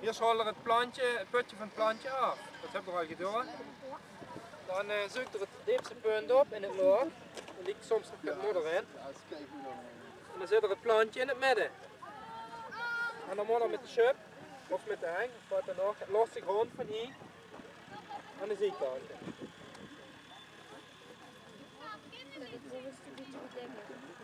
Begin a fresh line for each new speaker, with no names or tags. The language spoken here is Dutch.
Eerst haal er het putje van het plantje af. Dat heb ik al gedaan. Dan zoekt er het diepste punt op in het laag. Er ligt soms nog wat modder in. En dan zit er het plantje in het midden. En dan moet er met de schub of met de hang, of wat dan ook, los de grond van hier aan de zijkanten.